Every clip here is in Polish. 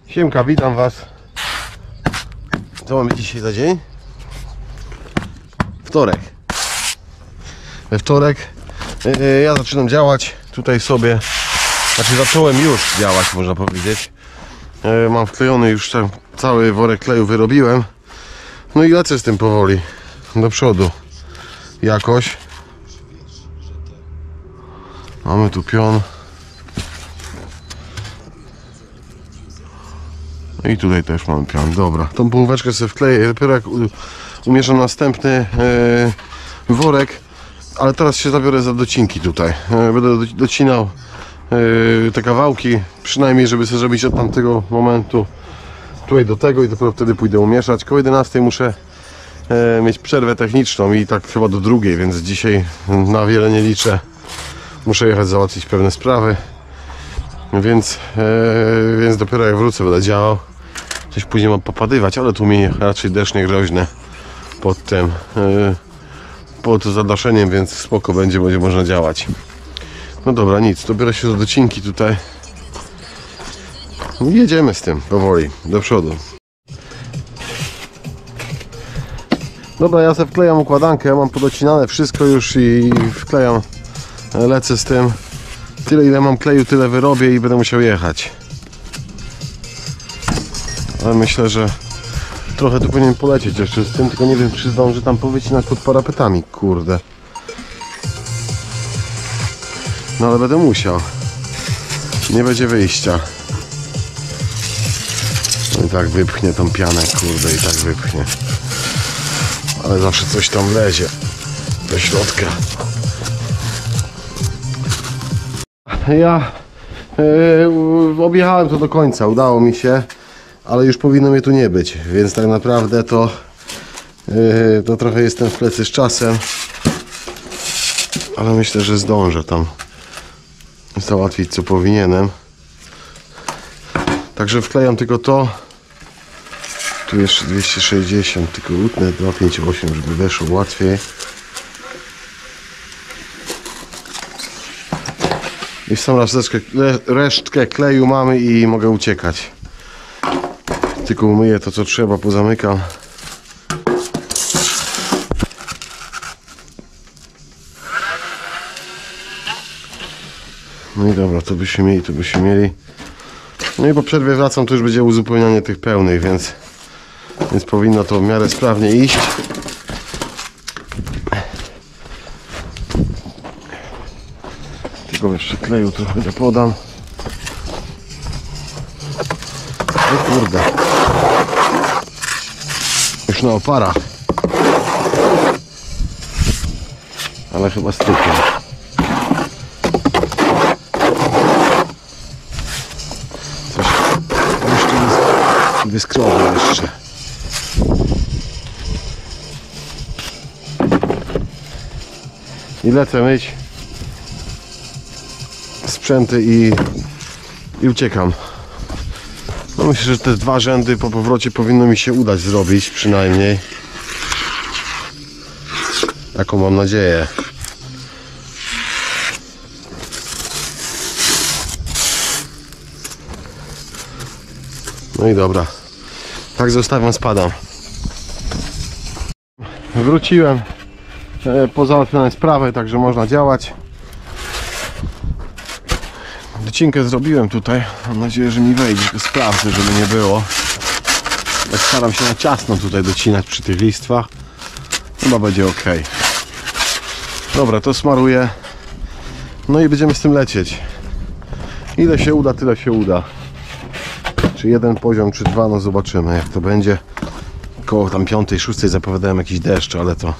Siemka, witam Was. Co mamy dzisiaj za dzień? Wtorek. We wtorek ja zaczynam działać tutaj sobie. Znaczy zacząłem już działać, można powiedzieć. Mam wklejony już tam cały worek kleju, wyrobiłem. No i lecę z tym powoli do przodu. Jakoś. Mamy tu pion. I tutaj też mam pion. Dobra, tą połóweczkę sobie wkleję. Dopiero jak umieszczam następny worek. Ale teraz się zabiorę za docinki tutaj. Będę docinał te kawałki. Przynajmniej, żeby sobie zrobić od tamtego momentu tutaj do tego i dopiero wtedy pójdę umieszać. Koło 11 muszę mieć przerwę techniczną i tak chyba do 2, więc dzisiaj na wiele nie liczę. Muszę jechać załatwić pewne sprawy. Więc dopiero jak wrócę będę działał. Coś później mam popadywać, ale tu mi raczej deszcz nie groźny pod tym pod zadaszeniem, więc spoko będzie można działać. No dobra, nic, dobiorę się do docinki tutaj. Jedziemy z tym powoli do przodu. Dobra, ja sobie wklejam układankę, mam podocinane wszystko już i wklejam, lecę z tym. Tyle ile mam kleju, tyle wyrobię i będę musiał jechać. Ale myślę, że trochę tu powinien polecieć jeszcze z tym, tylko nie wiem, czy zdążę tam powycinać pod parapetami, kurde. No ale będę musiał. Nie będzie wyjścia. No i tak wypchnie tą pianę, kurde, i tak wypchnie. Ale zawsze coś tam lezie do środka. Ja objechałem to do końca, udało mi się, ale już powinno mnie tu nie być, więc tak naprawdę to trochę jestem w plecy z czasem, ale myślę, że zdążę tam załatwić co powinienem. Także wklejam tylko to. Tu jeszcze 260, tylko utnę 258, żeby weszło łatwiej. I w samą resztkę kleju mamy i mogę uciekać. Tylko umyję to co trzeba, pozamykam. No i dobra, to byśmy mieli. No i po przerwie wracam, to już będzie uzupełnianie tych pełnych, więc powinno to w miarę sprawnie iść. Tylko jeszcze kleju trochę podam. O kurde. Już na oparach. Ale chyba styknie. Coś tu wyskrobię jeszcze. I lecę myć sprzęty i uciekam. No myślę, że te 2 rzędy po powrocie powinno mi się udać zrobić przynajmniej. Taką mam nadzieję. No i dobra. Tak zostawiam, spadam. Wróciłem po załatwionej sprawie, także można działać. Docinkę zrobiłem tutaj. Mam nadzieję, że mi wejdzie. Tylko sprawdzę, żeby nie było. Jak staram się na ciasno tutaj docinać przy tych listwach. Chyba będzie ok. Dobra, to smaruję. No i będziemy z tym lecieć. Ile się uda, tyle się uda. Czy jeden poziom, czy 2, no zobaczymy jak to będzie. Koło tam 5, 6 zapowiadałem jakiś deszcz, ale to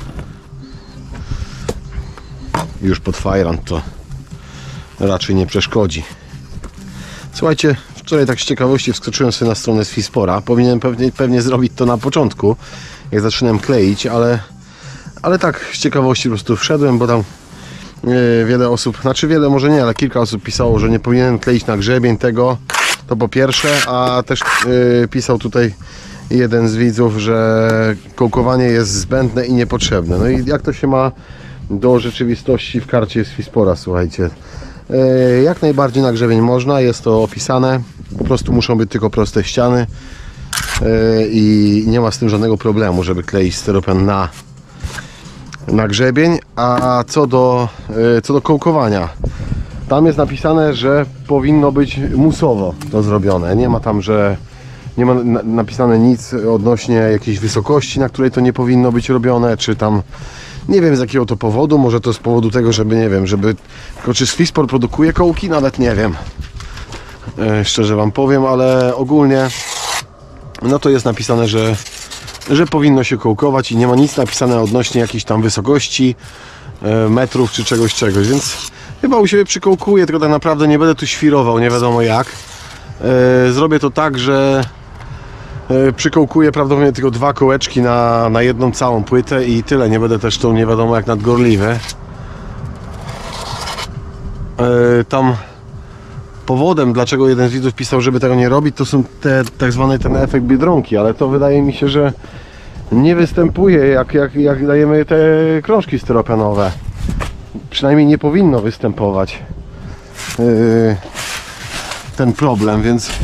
już pod fajrant to raczej nie przeszkodzi. Słuchajcie, wczoraj tak z ciekawości wskoczyłem sobie na stronę z Fispora. Powinienem pewnie zrobić to na początku, jak zaczynałem kleić, ale tak z ciekawości po prostu wszedłem, bo tam wiele osób, znaczy wiele może nie, ale kilka osób pisało, że nie powinienem kleić na grzebień tego, to po pierwsze, a też pisał tutaj jeden z widzów, że kołkowanie jest zbędne i niepotrzebne. No i jak to się ma do rzeczywistości w karcie z Fispora, słuchajcie. Jak najbardziej na grzebień można, jest to opisane. prostu muszą być tylko proste ściany i nie ma z tym żadnego problemu, żeby kleić styropian na grzebień. A co do kołkowania, tam jest napisane, że powinno być musowo to zrobione. Nie ma tam, że nie ma napisane nic odnośnie jakiejś wysokości, na której to nie powinno być robione, czy tam nie wiem z jakiego to powodu. Może to z powodu tego, żeby nie wiem, tylko czy Swissport produkuje kołki, nawet nie wiem, szczerze wam powiem, ale ogólnie no to jest napisane, że powinno się kołkować i nie ma nic napisane odnośnie jakiejś tam wysokości, metrów czy czegoś, więc chyba u siebie przykołkuję, tylko tak naprawdę nie będę tu świrował, nie wiadomo jak. Zrobię to tak, że przykołkuję prawdopodobnie tylko 2 kołeczki na jedną całą płytę i tyle. Nie będę też tą nie wiadomo jak nadgorliwy. Tam powodem, dlaczego jeden z widzów pisał, żeby tego nie robić, to są tak zwany ten efekt Biedronki, ale to wydaje mi się, że nie występuje jak dajemy te krążki styropianowe. Przynajmniej nie powinno występować ten problem,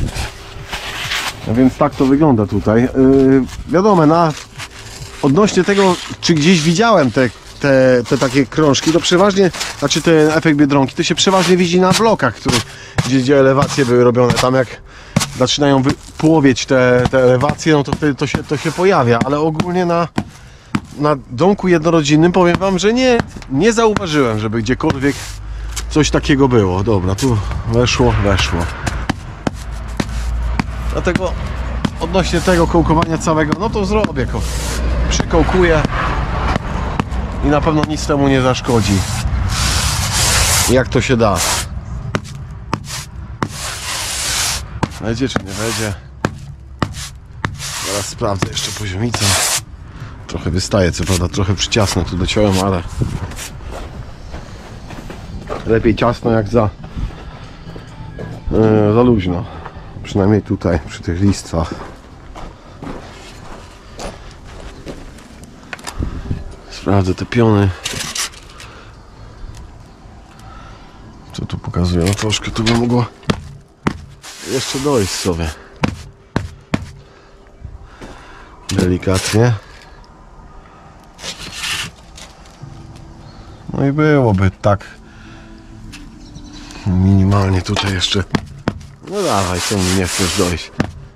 więc tak to wygląda tutaj. Wiadomo, odnośnie tego, czy gdzieś widziałem te takie krążki, to przeważnie, znaczy ten efekt Biedronki, to się przeważnie widzi na blokach, gdzie elewacje były robione. Tam jak zaczynają płowieć te elewacje, no to wtedy to się pojawia, ale ogólnie na domku jednorodzinnym powiem wam, że nie zauważyłem, żeby gdziekolwiek coś takiego było. Dobra, tu weszło. Dlatego odnośnie tego kołkowania całego, no to zrobię go. Przykołkuję i na pewno nic temu nie zaszkodzi. Jak to się da. Wejdzie czy nie wejdzie? Zaraz sprawdzę jeszcze poziomicę. Trochę wystaje, co prawda trochę przyciasno tu dociąłem, ale lepiej ciasno jak za luźno. Przynajmniej tutaj przy tych listwach. Sprawdzę te piony. Co tu pokazuje? No troszkę tu by mogło jeszcze dojść sobie. Delikatnie. No i byłoby tak minimalnie tutaj jeszcze. No dawaj, co mi nie chcesz dojść?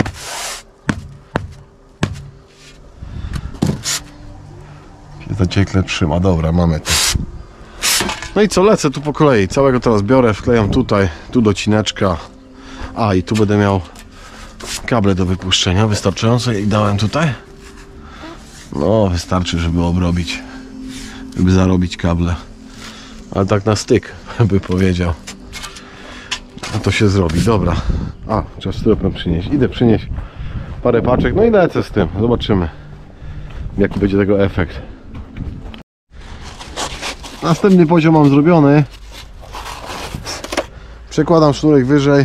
Się zaciekle trzyma. Dobra, mamy to. No i co, lecę tu po kolei. Całego teraz biorę, wklejam tutaj, tu docineczka. A i tu będę miał kable do wypuszczenia. Wystarczająco i dałem tutaj. No, wystarczy, żeby obrobić, żeby zarobić kable. Ale tak na styk, by powiedział. No to się zrobi, dobra. A, trzeba styropian przynieść. Idę przynieść parę paczek, no i lecę z tym. Zobaczymy, jaki będzie tego efekt. Następny poziom mam zrobiony. Przekładam sznurek wyżej.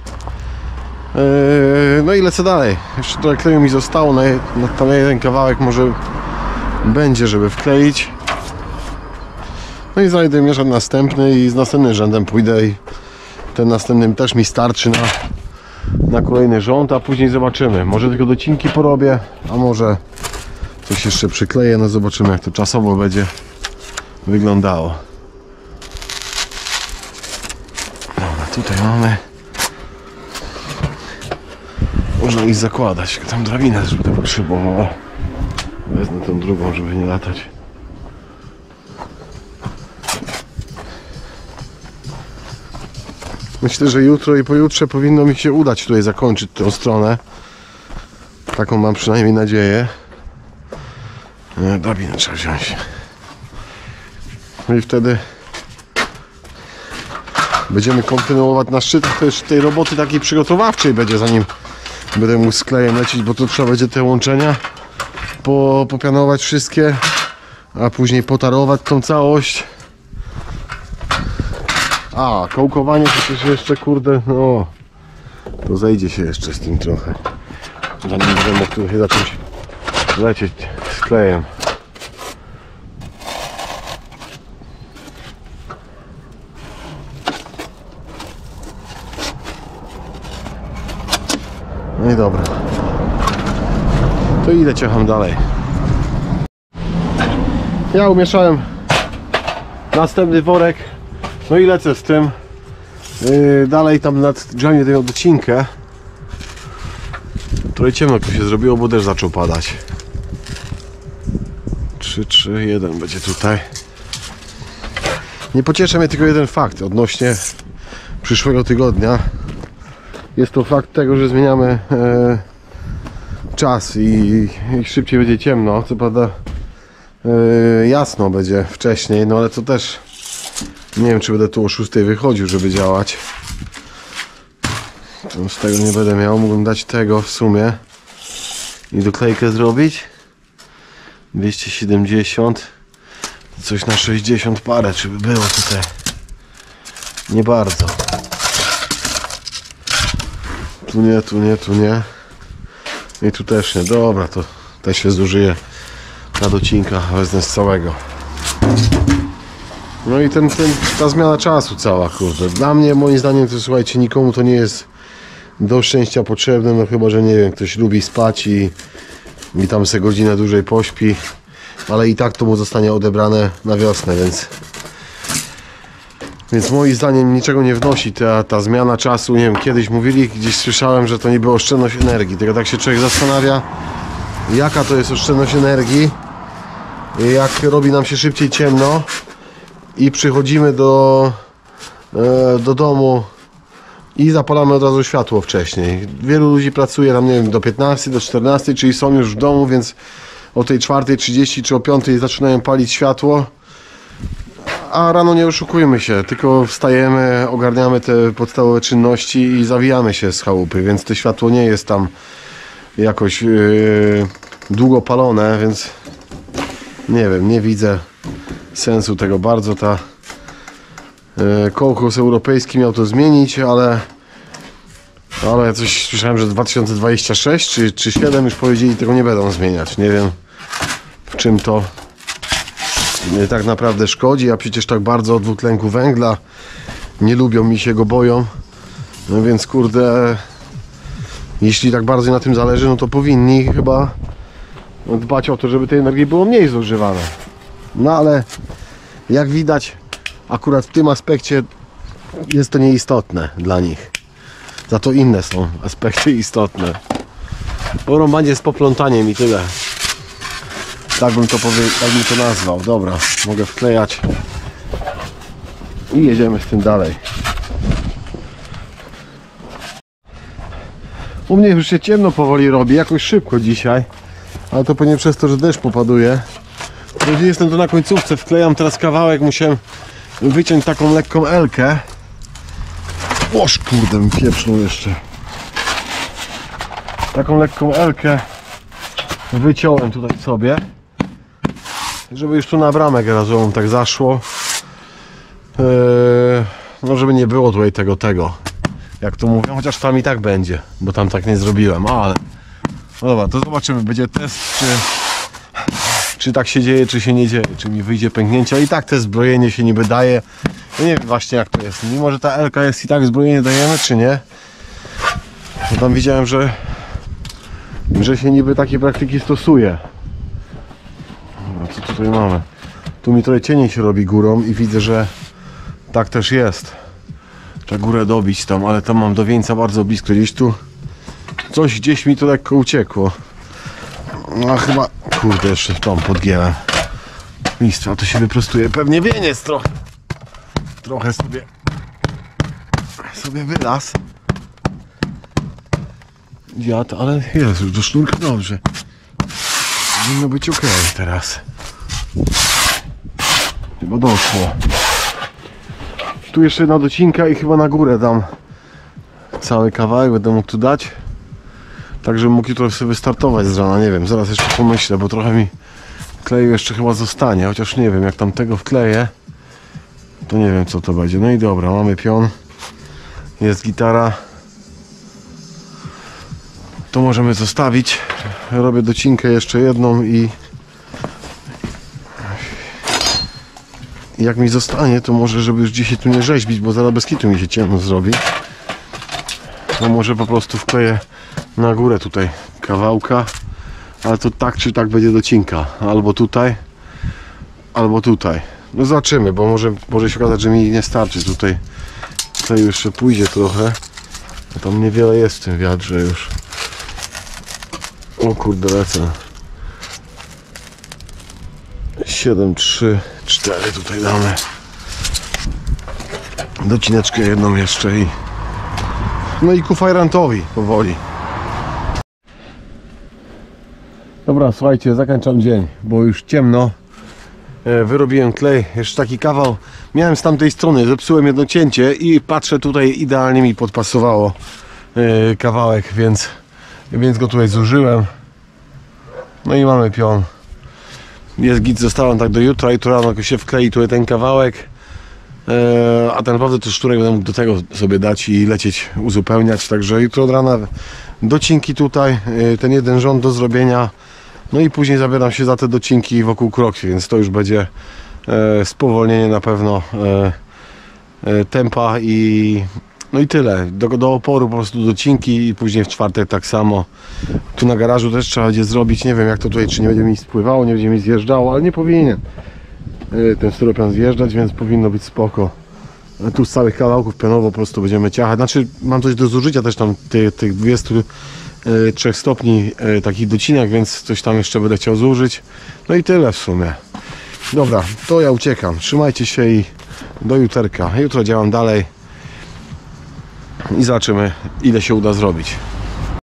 No i lecę dalej. Jeszcze trochę kleju mi zostało. Na jeden kawałek może będzie, żeby wkleić. No i znajdę mieszać następny i z następnym rzędem pójdę i ten następny też mi starczy na kolejny rząd, a później zobaczymy. Może tylko docinki porobię, a może coś jeszcze przykleję. No zobaczymy, jak to czasowo będzie wyglądało. Dobra, tutaj mamy. Można ich zakładać. Tam drabinę, żeby to potrzebowało. Wezmę tą drugą, żeby nie latać. Myślę, że jutro i pojutrze powinno mi się udać tutaj zakończyć tę stronę. Taką mam przynajmniej nadzieję. Drabinę trzeba wziąć. No i wtedy będziemy kontynuować na szczytach też tej roboty takiej przygotowawczej będzie, zanim będę mógł z klejem lecieć, bo to trzeba będzie te łączenia popianować wszystkie, a później potarować tą całość. A, kołkowanie przecież jeszcze, kurde, no to zejdzie się jeszcze z tym trochę, zanim będę mógł tutaj zacząć lecieć z klejem. No i dobra. To idę ciecham dalej. Ja umieszałem następny worek. No i lecę z tym. Dalej tam nad drzwiami miał docinkę. Trochę ciemno tu się zrobiło, bo deszcz zaczął padać. 3, 3, 1 będzie tutaj. Nie pocieszy mnie tylko jeden fakt odnośnie przyszłego tygodnia. Jest to fakt tego, że zmieniamy czas i szybciej będzie ciemno. Co prawda jasno będzie wcześniej, no ale to też nie wiem, czy będę tu o 6 wychodził, żeby działać. To z tego nie będę miał. Mógłbym dać tego w sumie i doklejkę zrobić. 270, coś na 60 parę, czy by było tutaj. Nie bardzo. Tu nie, tu nie, tu nie. I tu też nie. Dobra, to też się zużyje na docinka, wezmę z całego. No i ta zmiana czasu cała, kurde. Dla mnie, moim zdaniem, to słuchajcie, nikomu to nie jest do szczęścia potrzebne, no chyba, że nie wiem, ktoś lubi spać i tam se godzinę dłużej pośpi, ale i tak to mu zostanie odebrane na wiosnę, więc moim zdaniem niczego nie wnosi ta zmiana czasu. Nie wiem, kiedyś mówili, gdzieś słyszałem, że to niby oszczędność energii, tylko tak się człowiek zastanawia, jaka to jest oszczędność energii, jak robi nam się szybciej ciemno i przychodzimy do domu i zapalamy od razu światło wcześniej. Wielu ludzi pracuje tam, nie wiem, do 15, do 14, czyli są już w domu, więc o tej 4:30 czy o 5:00 zaczynają palić światło. A rano nie oszukujmy się, tylko wstajemy, ogarniamy te podstawowe czynności i zawijamy się z chałupy, więc to światło nie jest tam jakoś długo palone, więc nie wiem, nie widzę sensu tego bardzo. Kołchoz europejski miał to zmienić, ale coś słyszałem, że 2026 czy 2027 już powiedzieli, tego nie będą zmieniać. Nie wiem, w czym to tak naprawdę szkodzi, a przecież tak bardzo o dwutlenku węgla nie lubią mi się go boją, no więc kurde, jeśli tak bardzo na tym zależy, no to powinni chyba dbać o to, żeby tej energii było mniej zużywane. No ale jak widać, akurat w tym aspekcie jest to nieistotne dla nich. Za to inne są aspekty istotne. Porąbanie z poplątaniem i tyle. Tak bym to nazwał. Dobra, mogę wklejać i jedziemy z tym dalej. U mnie już się ciemno powoli robi, jakoś szybko dzisiaj, ale to pewnie przez to, że deszcz popaduje. Gdzie jestem, to na końcówce wklejam teraz kawałek, musiałem wyciąć taką lekką elkę. Oż kurde, mi pieprznął jeszcze. Taką lekką elkę wyciąłem tutaj sobie, żeby już tu na bramę garazową tak zaszło. No żeby nie było tutaj tego, jak to mówią, chociaż tam i tak będzie, bo tam tak nie zrobiłem, ale no dobra, to zobaczymy, będzie test, czy tak się dzieje, czy się nie dzieje, czy mi wyjdzie pęknięcie, ale i tak te zbrojenie się niby daje. Ja nie wiem właśnie, jak to jest, mimo że ta elka jest i tak zbrojenie dajemy, czy nie, to tam widziałem, że się niby takie praktyki stosuje. Dobra, co tutaj mamy? Tu mi trochę cieniej się robi górą i widzę, że tak też jest. Trzeba górę dobić tam, ale tam mam do wieńca bardzo blisko. Gdzieś mi to lekko uciekło. No chyba, kurde, jeszcze tą podgięłem. Listwa, to się wyprostuje. Pewnie wieniec trochę sobie wylazł. Dziad, ale jest już do sznurka dobrze. Powinno być ok teraz. Chyba doszło. Tu jeszcze jedna docinka i chyba na górę dam cały kawałek, będę mógł tu dać. Tak, żebym mógł jutro sobie wystartować z rana, nie wiem, zaraz jeszcze pomyślę, bo trochę mi kleju jeszcze chyba zostanie, chociaż nie wiem, jak tam tego wkleję, to nie wiem, co to będzie. No i dobra, mamy pion, jest gitara, to możemy zostawić. Robię docinkę jeszcze jedną i jak mi zostanie, to może, żeby już dzisiaj tu nie rzeźbić, bo zaraz bez kitu mi się ciemno zrobi, to może po prostu wkleję na górę tutaj kawałka, ale to tak czy tak będzie docinka, albo tutaj, albo tutaj. No zobaczymy, bo może się okazać, że mi nie starczy tutaj jeszcze pójdzie trochę, a tam niewiele jest w tym wiadrze już. O kurde, lecę. 7, 3, 4 tutaj damy. Docineczkę jedną jeszcze i no i ku fajrantowi powoli. Dobra, słuchajcie, zakończam dzień, bo już ciemno. Wyrobiłem klej, jeszcze taki kawał miałem z tamtej strony, zepsułem jedno cięcie i patrzę, tutaj idealnie mi podpasowało kawałek, więc go tutaj zużyłem. No i mamy pion. Jest git, zostałem tak do jutra, jutro rano się wklei tutaj ten kawałek, a ten naprawdę to szturek będę mógł do tego sobie dać i lecieć uzupełniać, także jutro od rana docinki tutaj, ten jeden rząd do zrobienia, no i później zabieram się za te docinki wokół kroki, więc to już będzie spowolnienie na pewno tempa i no i tyle, do oporu po prostu docinki i później w czwartek tak samo. Tu na garażu też trzeba będzie zrobić, nie wiem jak to tutaj, czy nie będzie mi spływało, nie będzie mi zjeżdżało, ale nie powinien ten styropian zjeżdżać, więc powinno być spoko. Tu z całych kawałków pionowo po prostu będziemy ciachać, znaczy mam coś do zużycia też tam tych 23 stopni takich docinek, więc coś tam jeszcze będę chciał zużyć. No i tyle w sumie. Dobra, to ja uciekam, trzymajcie się i do juterka. Jutro działam dalej i zobaczymy, ile się uda zrobić.